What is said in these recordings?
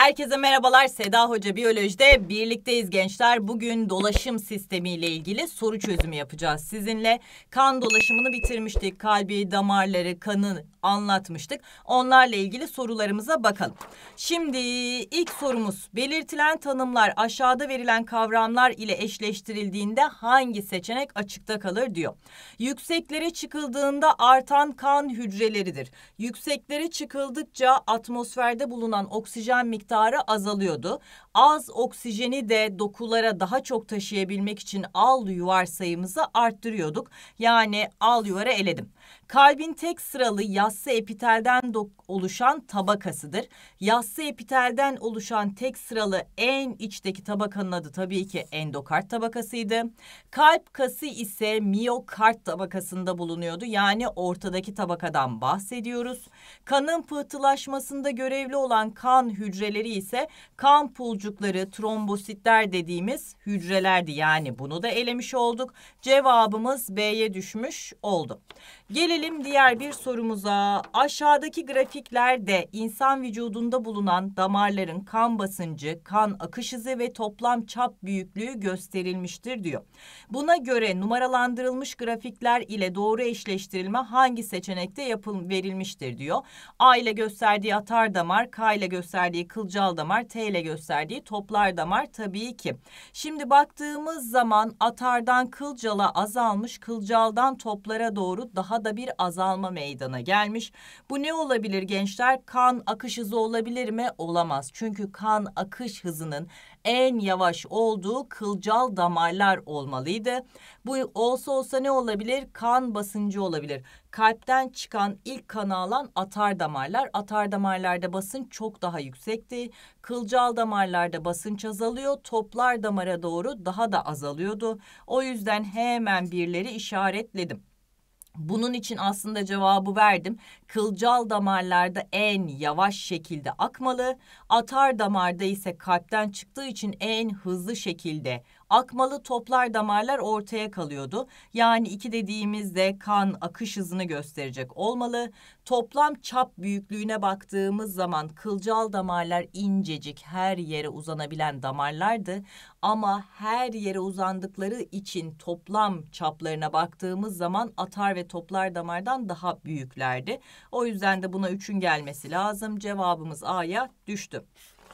Herkese merhabalar. Seda Hoca Biyoloji'de birlikteyiz gençler. Bugün dolaşım sistemiyle ilgili soru çözümü yapacağız sizinle. Kan dolaşımını bitirmiştik. Kalbi, damarları, kanı anlatmıştık. Onlarla ilgili sorularımıza bakalım. Şimdi ilk sorumuz: belirtilen tanımlar aşağıda verilen kavramlar ile eşleştirildiğinde hangi seçenek açıkta kalır diyor. Yükseklere çıkıldığında artan kan hücreleridir. Yükseklere çıkıldıkça atmosferde bulunan oksijen miktarı azalıyordu. Az oksijeni de dokulara daha çok taşıyabilmek için alüvar sayımızı arttırıyorduk. Yani alüvarı eledim. Kalbin tek sıralı yassı epitelden oluşan tabakasıdır. Yassı epitelden oluşan tek sıralı en içteki tabakanın adı tabii ki endokard tabakasıydı. Kalp kası ise miyokard tabakasında bulunuyordu. Yani ortadaki tabakadan bahsediyoruz. Kanın pıhtılaşmasında görevli olan kan hücreleri ise kan pulcukları, trombositler dediğimiz hücrelerdi. Yani bunu da elemiş olduk. Cevabımız B'ye düşmüş oldu. Gelelim diğer bir sorumuza. Aşağıdaki grafiklerde insan vücudunda bulunan damarların kan basıncı, kan akış hızı ve toplam çap büyüklüğü gösterilmiştir diyor. Buna göre numaralandırılmış grafikler ile doğru eşleştirilme hangi seçenekte verilmiştir diyor. A ile gösterdiği atar damar, K ile gösterdiği kılcal damar, T ile gösterdiği toplar damar tabii ki. Şimdi baktığımız zaman atardan kılcala azalmış, kılcaldan toplara doğru daha da bir azalma meydana gelmiş. Bu ne olabilir gençler? Kan akış hızı olabilir mi? Olamaz. Çünkü kan akış hızının en yavaş olduğu kılcal damarlar olmalıydı. Bu olsa ne olabilir? Kan basıncı olabilir. Kalpten çıkan ilk kanı alan atar damarlar. Atar damarlarda basınç çok daha yüksekti. Kılcal damarlarda basınç azalıyor. Toplar damara doğru daha da azalıyordu. O yüzden hemen birleri işaretledim. Bunun için aslında cevabı verdim. Kılcal damarlarda en yavaş şekilde akmalı. Atar damarda ise kalpten çıktığı için en hızlı şekilde akmalı. Toplar damarlar ortaya kalıyordu. Yani 2 dediğimizde kan akış hızını gösterecek olmalı. Toplam çap büyüklüğüne baktığımız zaman kılcal damarlar incecik, her yere uzanabilen damarlardı. Ama her yere uzandıkları için toplam çaplarına baktığımız zaman atar ve toplar damardan daha büyüklerdi. O yüzden de buna 3'ün gelmesi lazım. Cevabımız A'ya düştü.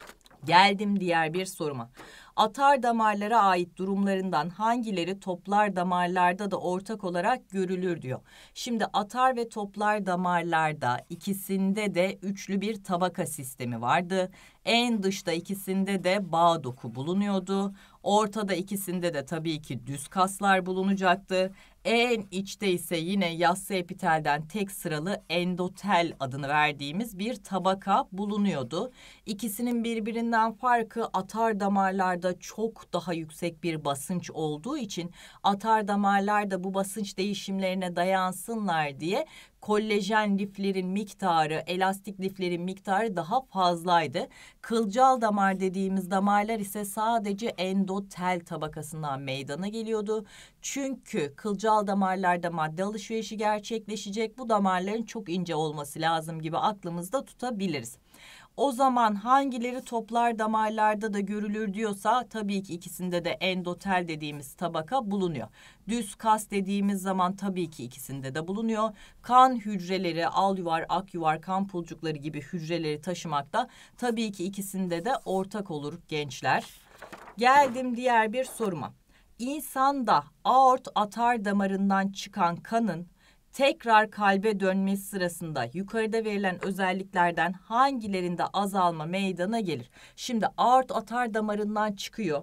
Geldim diğer bir soruma. Atar damarlara ait durumlarından hangileri toplar damarlarda da ortak olarak görülür diyor. Şimdi atar ve toplar damarlarda ikisinde de üçlü bir tabaka sistemi vardı. En dışta ikisinde de bağ doku bulunuyordu. Ortada ikisinde de tabii ki düz kaslar bulunacaktı. En içte ise yine yassı epitelden tek sıralı endotel adını verdiğimiz bir tabaka bulunuyordu. İkisinin birbirinden farkı atar damarlarda çok daha yüksek bir basınç olduğu için atar damarlarda bu basınç değişimlerine dayansınlar diye kollajen liflerin miktarı, elastik liflerin miktarı daha fazlaydı. Kılcal damar dediğimiz damarlar ise sadece endotel tabakasından meydana geliyordu. Çünkü kılcal damarlarda madde alışverişi gerçekleşecek. Bu damarların çok ince olması lazım gibi aklımızda tutabiliriz. O zaman hangileri toplar damarlarda da görülür diyorsa tabii ki ikisinde de endotel dediğimiz tabaka bulunuyor. Düz kas dediğimiz zaman tabii ki ikisinde de bulunuyor. Kan hücreleri, alüvar, akyuvar, kan pulcukları gibi hücreleri taşımakta tabii ki ikisinde de ortak olur gençler. Geldim diğer bir soruma. İnsanda aort atar damarından çıkan kanın tekrar kalbe dönmesi sırasında yukarıda verilen özelliklerden hangilerinde azalma meydana gelir? Şimdi aort atar damarından çıkıyor.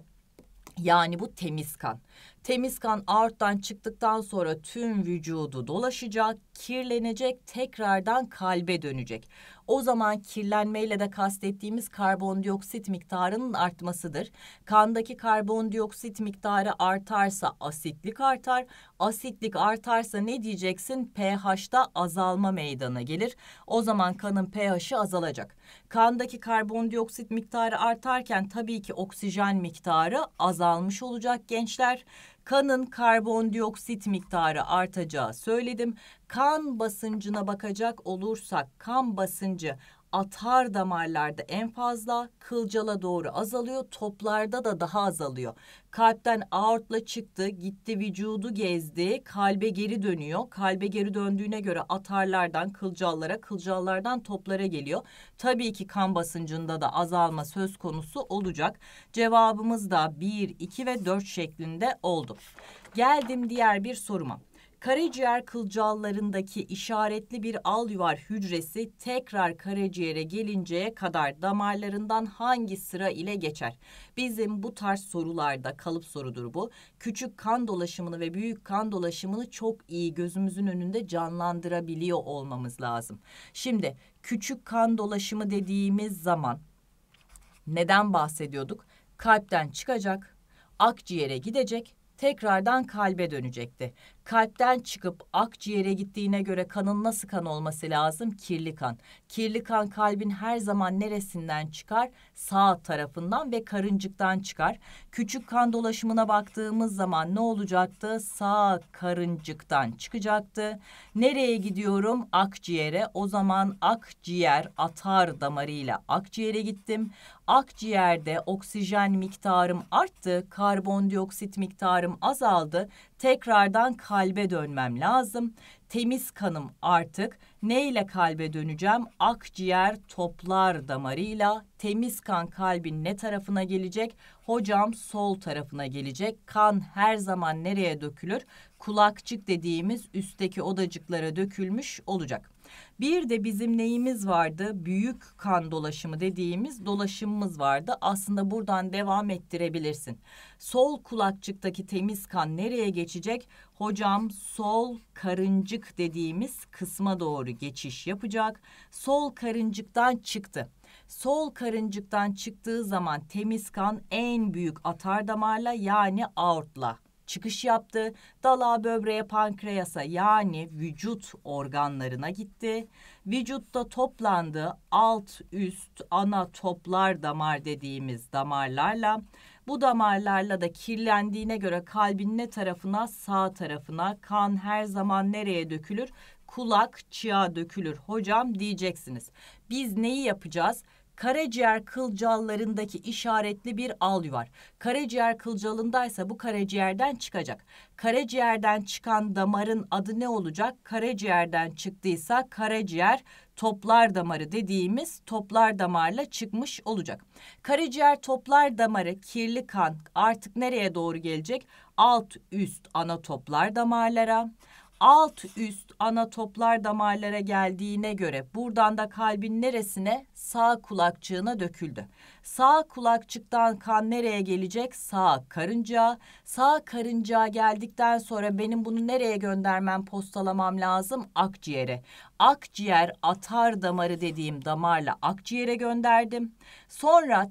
Yani bu temiz kan. Temiz kan aorttan çıktıktan sonra tüm vücudu dolaşacak, kirlenecek, tekrardan kalbe dönecek. O zaman kirlenmeyle de kastettiğimiz karbondioksit miktarının artmasıdır. Kandaki karbondioksit miktarı artarsa asitlik artar. Asitlik artarsa ne diyeceksin? pH'da azalma meydana gelir. O zaman kanın pH'i azalacak. Kandaki karbondioksit miktarı artarken tabii ki oksijen miktarı azalmış olacak gençler. Kanın karbondioksit miktarı artacağı söyledim. Kan basıncına bakacak olursak kan basıncı atar damarlarda en fazla, kılcala doğru azalıyor, toplarda da daha azalıyor. Kalpten aortla çıktı, gitti vücudu gezdi, kalbe geri dönüyor. Kalbe geri döndüğüne göre atarlardan kılcallara, kılcallardan toplara geliyor. Tabii ki kan basıncında da azalma söz konusu olacak. Cevabımız da 1, 2 ve 4 şeklinde oldu. Geldim diğer bir soruma. Karaciğer kılcallarındaki işaretli bir alüvar hücresi tekrar karaciğere gelinceye kadar damarlarından hangi sıra ile geçer? Bizim bu tarz sorularda, kalıp sorudur bu, küçük kan dolaşımını ve büyük kan dolaşımını çok iyi gözümüzün önünde canlandırabiliyor olmamız lazım. Şimdi küçük kan dolaşımı dediğimiz zaman neden bahsediyorduk? Kalpten çıkacak, akciğere gidecek, tekrardan kalbe dönecekti. Kalpten çıkıp akciğere gittiğine göre kanın nasıl kan olması lazım? Kirli kan. Kirli kan kalbin her zaman neresinden çıkar? Sağ tarafından ve karıncıktan çıkar. Küçük kan dolaşımına baktığımız zaman ne olacaktı? Sağ karıncıktan çıkacaktı. Nereye gidiyorum? Akciğere. O zaman akciğer atar damarıyla akciğere gittim. Akciğerde oksijen miktarım arttı, karbondioksit miktarım azaldı. Tekrardan kalbe dönmem lazım. Temiz kanım artık. Neyle kalbe döneceğim? Akciğer toplar damarıyla. Temiz kan kalbin ne tarafına gelecek? Hocam sol tarafına gelecek. Kan her zaman nereye dökülür? Kulakçık dediğimiz üstteki odacıklara dökülmüş olacak. Bir de bizim neyimiz vardı? Büyük kan dolaşımı dediğimiz dolaşımımız vardı. Aslında buradan devam ettirebilirsin. Sol kulakçıktaki temiz kan nereye geçecek? Hocam sol karıncık dediğimiz kısma doğru geçiş yapacak. Sol karıncıktan çıktı. Sol karıncıktan çıktığı zaman temiz kan en büyük atar damarla yani aortla çıkış yaptı. Dalağa, böbreğe, pankreasa yani vücut organlarına gitti. Vücutta toplandı alt üst ana toplar damar dediğimiz damarlarla. Bu damarlarla da kirlendiğine göre kalbin ne tarafına? Sağ tarafına. Kan her zaman nereye dökülür? Kulakçığa dökülür hocam diyeceksiniz. Biz neyi yapacağız? Karaciğer kılcallarındaki işaretli bir alüvar. Karaciğer kılcalındaysa bu karaciğerden çıkacak. Karaciğerden çıkan damarın adı ne olacak? Karaciğerden çıktıysa karaciğer toplar damarı dediğimiz toplar damarla çıkmış olacak. Karaciğer toplar damarı kirli kan artık nereye doğru gelecek? Alt üst ana toplar damarlara. Alt üst ana toplar damarlara geldiğine göre buradan da kalbin neresine? Sağ kulakçığına döküldü. Sağ kulakçıktan kan nereye gelecek? Sağ karıncaya. Sağ karıncaya geldikten sonra benim bunu nereye göndermem, postalamam lazım? Akciğere. Akciğer atar damarı dediğim damarla akciğere gönderdim. Sonra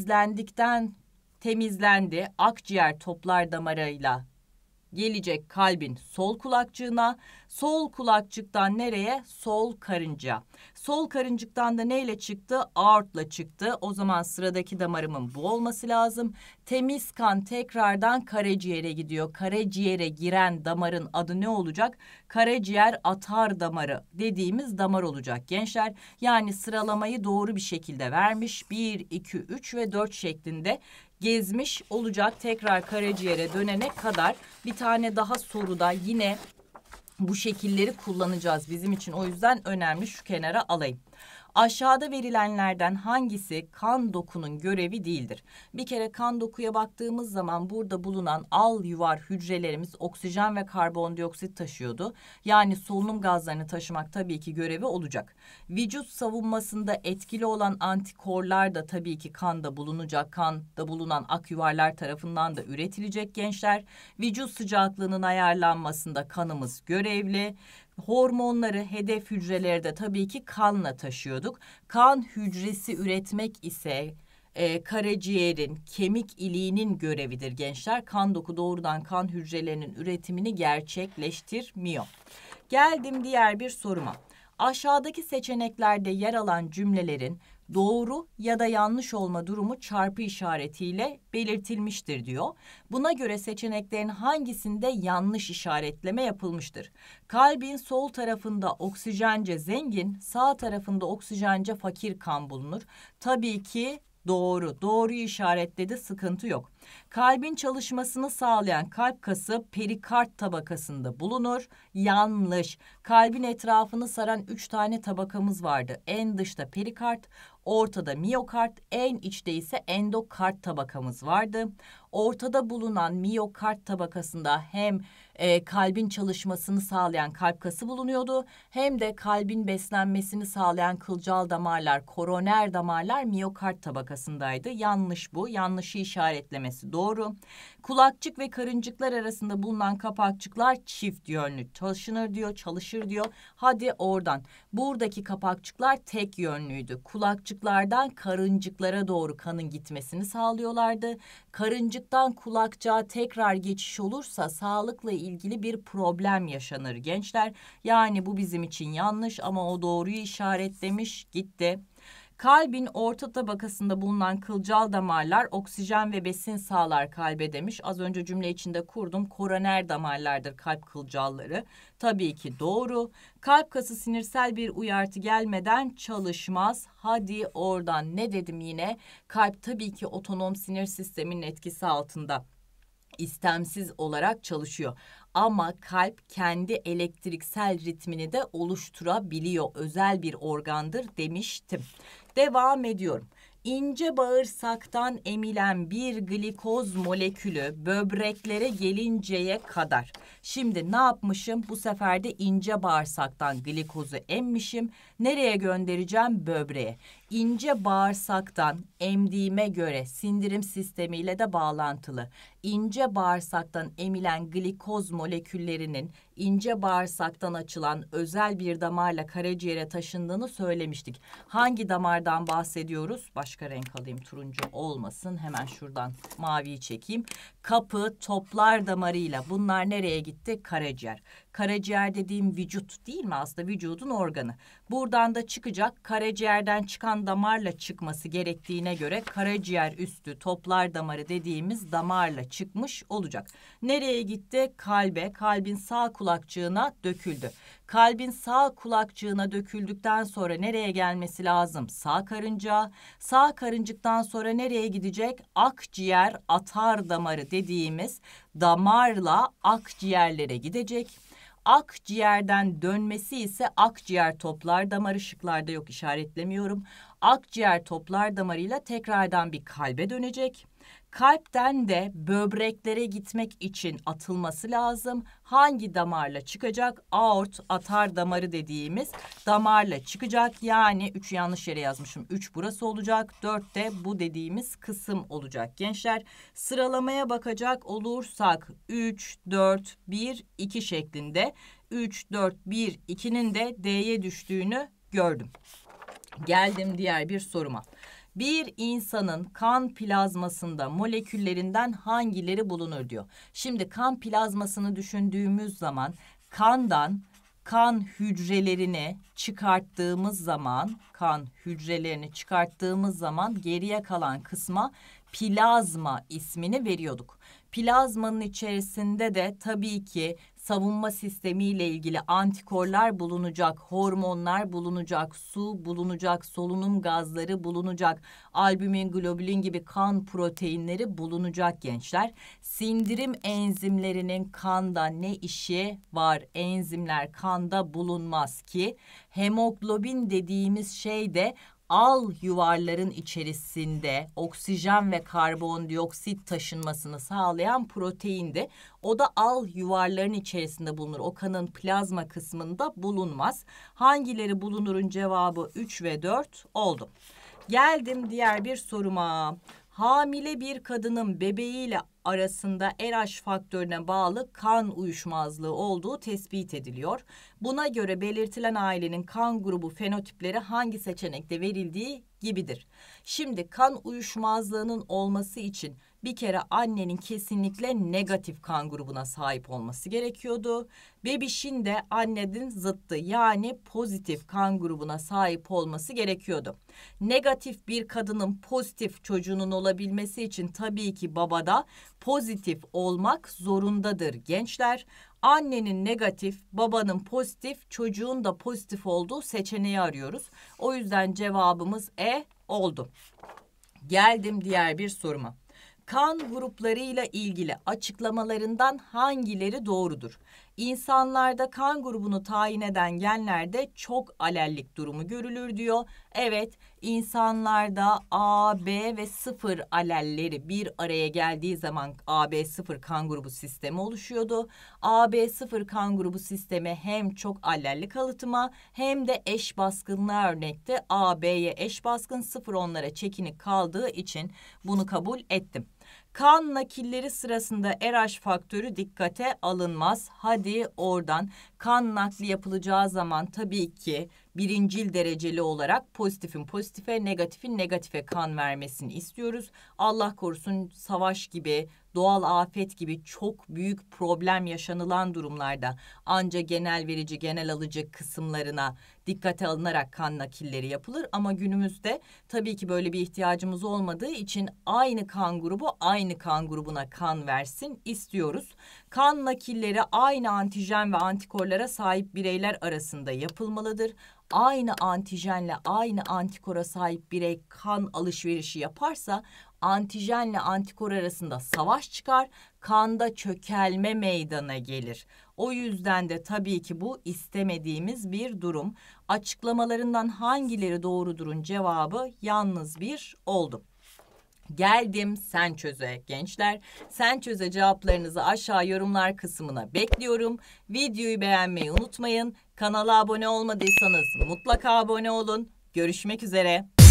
temizlendi. Akciğer toplar damarıyla gelecek kalbin sol kulakçığına, sol kulakçıktan nereye? Sol karınca. Sol karıncıktan da neyle çıktı? Aortla çıktı. O zaman sıradaki damarımın bu olması lazım. Temiz kan tekrardan karaciğere gidiyor. Karaciğere giren damarın adı ne olacak? Karaciğer atar damarı dediğimiz damar olacak gençler. Yani sıralamayı doğru bir şekilde vermiş. 1, 2, 3 ve 4 şeklinde gezmiş olacak tekrar karaciğere dönene kadar. Bir tane daha soruda yine bu şekilleri kullanacağız. Bizim için o yüzden önemli, şu kenara alayım. Aşağıda verilenlerden hangisi kan dokunun görevi değildir? Bir kere kan dokuya baktığımız zaman burada bulunan alüvar hücrelerimiz oksijen ve karbondioksit taşıyordu. Yani solunum gazlarını taşımak tabii ki görevi olacak. Vücut savunmasında etkili olan antikorlar da tabii ki kanda bulunacak. Kanda bulunan akyuvarlar tarafından da üretilecek gençler. Vücut sıcaklığının ayarlanmasında kanımız görevli. Hormonları, hedef hücreleri de tabii ki kanla taşıyorduk. Kan hücresi üretmek ise karaciğerin, kemik iliğinin görevidir gençler. Kan doku doğrudan kan hücrelerinin üretimini gerçekleştirmiyor. Geldim diğer bir soruma. Aşağıdaki seçeneklerde yer alan cümlelerin Doğru ya da yanlış olma durumu çarpı işaretiyle belirtilmiştir diyor. Buna göre seçeneklerin hangisinde yanlış işaretleme yapılmıştır? Kalbin sol tarafında oksijence zengin, sağ tarafında oksijence fakir kan bulunur. Tabii ki doğru. Doğruyu işaretledi, sıkıntı yok. Kalbin çalışmasını sağlayan kalp kası perikard tabakasında bulunur. Yanlış. Kalbin etrafını saran 3 tane tabakamız vardı. En dışta perikard, ortada miyokard, en içte ise endokard tabakamız vardı. Ortada bulunan miyokard tabakasında hem kalbin çalışmasını sağlayan kalp kası bulunuyordu, hem de kalbin beslenmesini sağlayan kılcal damarlar, koroner damarlar miyokard tabakasındaydı. Yanlış bu. Yanlışı işaretlemesi doğru. Kulakçık ve karıncıklar arasında bulunan kapakçıklar çift yönlü taşınır diyor, çalışır diyor. Hadi oradan. Buradaki kapakçıklar tek yönlüydü. Kulakçıklardan karıncıklara doğru kanın gitmesini sağlıyorlardı. Karıncıktan kulakçığa tekrar geçiş olursa sağlıkla ilgili bir problem yaşanır gençler. Yani bu bizim için yanlış ama o doğruyu işaretlemiş, gitti. Kalbin orta tabakasında bulunan kılcal damarlar oksijen ve besin sağlar kalbe demiş. Az önce cümle içinde kurdum. Koroner damarlardır kalp kılcalları. Tabii ki doğru. Kalp kası sinirsel bir uyarı gelmeden çalışmaz. Hadi oradan, ne dedim yine? Kalp tabii ki otonom sinir sisteminin etkisi altında istemsiz olarak çalışıyor. Ama kalp kendi elektriksel ritmini de oluşturabiliyor. Özel bir organdır demiştim. Devam ediyorum. İnce bağırsaktan emilen bir glikoz molekülü böbreklere gelinceye kadar. Şimdi ne yapmışım? Bu sefer de ince bağırsaktan glikozu emmişim. Nereye göndereceğim? Böbreğe. İnce bağırsaktan emdiğime göre sindirim sistemiyle de bağlantılı. İnce bağırsaktan emilen glikoz moleküllerinin ince bağırsaktan açılan özel bir damarla karaciğere taşındığını söylemiştik. Hangi damardan bahsediyoruz? Başka renk alayım, turuncu olmasın. Hemen şuradan maviyi çekeyim. Kapı toplar damarıyla bunlar nereye gitti? Karaciğer. Karaciğer dediğim vücut değil mi aslında? Vücudun organı. Buradan da çıkacak, karaciğerden çıkan damarla çıkması gerektiğine göre karaciğer üstü toplar damarı dediğimiz damarla çıkmış olacak. Nereye gitti? Kalbe, kalbin sağ kulakçığına döküldü. Kalbin sağ kulakçığına döküldükten sonra nereye gelmesi lazım? Sağ karıncağa. Sağ karıncıktan sonra nereye gidecek? Akciğer atar damarı dediğimiz damarla akciğerlere gidecek. Akciğerden dönmesi ise akciğer toplar damarı, şıklarda yok, işaretlemiyorum. Akciğer toplar damarıyla tekrardan bir kalbe dönecek. Kalpten de böbreklere gitmek için atılması lazım. Hangi damarla çıkacak? Aort atar damarı dediğimiz damarla çıkacak. Yani 3 yanlış yere yazmışım. 3 burası olacak. 4 de bu dediğimiz kısım olacak gençler. Sıralamaya bakacak olursak 3, 4, 1, 2 şeklinde. 3, 4, 1, 2'nin de D'ye düştüğünü gördüm. Geldim diğer bir soruma. Bir insanın kan plazmasında moleküllerinden hangileri bulunur diyor. Şimdi kan plazmasını düşündüğümüz zaman kandan kan hücrelerini çıkarttığımız zaman geriye kalan kısma plazma ismini veriyorduk. Plazmanın içerisinde de tabii ki savunma sistemiyle ilgili antikorlar bulunacak, hormonlar bulunacak, su bulunacak, solunum gazları bulunacak, albümin, globulin gibi kan proteinleri bulunacak gençler. Sindirim enzimlerinin kanda ne işi var? Enzimler kanda bulunmaz ki. Hemoglobin dediğimiz şey de al yuvarların içerisinde oksijen ve karbondioksit taşınmasını sağlayan proteindi. O da al yuvarların içerisinde bulunur. O kanın plazma kısmında bulunmaz. Hangileri bulunurun cevabı 3 ve 4 oldu. Geldim diğer bir soruma. Hamile bir kadının bebeğiyle arasında RH faktörüne bağlı kan uyuşmazlığı olduğu tespit ediliyor. Buna göre belirtilen ailenin kan grubu fenotipleri hangi seçenekte verildiği gibidir. Şimdi kan uyuşmazlığının olması için Bir kere annenin kesinlikle negatif kan grubuna sahip olması gerekiyordu. Bebişin de annenin zıttı yani pozitif kan grubuna sahip olması gerekiyordu. Negatif bir kadının pozitif çocuğunun olabilmesi için tabii ki babada pozitif olmak zorundadır gençler. Annenin negatif, babanın pozitif, çocuğun da pozitif olduğu seçeneği arıyoruz. O yüzden cevabımız E oldu. Geldim diğer bir soruma. Kan gruplarıyla ilgili açıklamalarından hangileri doğrudur? İnsanlarda kan grubunu tayin eden genlerde çok alellik durumu görülür diyor. Evet, insanlarda A, B ve 0 alelleri bir araya geldiği zaman AB0 kan grubu sistemi oluşuyordu. AB0 kan grubu sistemi hem çok allelli kalıtıma hem de eş baskınlığa örnekte. AB'ye eş baskın, 0 onlara çekinik kaldığı için bunu kabul ettim. Kan nakilleri sırasında RH faktörü dikkate alınmaz. Hadi oradan kan nakli yapılacağı zaman tabii ki birincil dereceli olarak pozitifin pozitife, negatifin negatife kan vermesini istiyoruz. Allah korusun savaş gibi, doğal afet gibi çok büyük problem yaşanılan durumlarda ancak genel verici, genel alıcı kısımlarına dikkate alınarak kan nakilleri yapılır. Ama günümüzde tabii ki böyle bir ihtiyacımız olmadığı için aynı kan grubu aynı kan grubuna kan versin istiyoruz. Kan nakilleri aynı antijen ve antikorlara sahip bireyler arasında yapılmalıdır. Aynı antijenle aynı antikora sahip birey kan alışverişi yaparsa antijenle antikor arasında savaş çıkar, kanda çökelme meydana gelir. O yüzden de tabii ki bu istemediğimiz bir durum. Açıklamalarından hangileri doğrudurun cevabı yalnız bir oldu. Geldim Sen Çöz'e gençler. Sen Çöz'e cevaplarınızı aşağı yorumlar kısmına bekliyorum. Videoyu beğenmeyi unutmayın. Kanala abone olmadıysanız mutlaka abone olun. Görüşmek üzere.